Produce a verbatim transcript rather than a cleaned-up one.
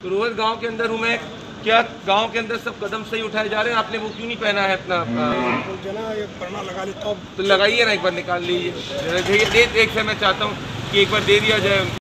तो रोहत गांव के अंदर हूँ मैं। क्या गांव के अंदर सब कदम सही उठाए जा रहे हैं? आपने वो क्यों नहीं पहना है अपना? जना एक पढ़ना लगा लेता हूँ तो लगाइए ना, एक बार निकाल लीजिए। एक से मैं चाहता हूँ कि एक बार दे दिया जाए।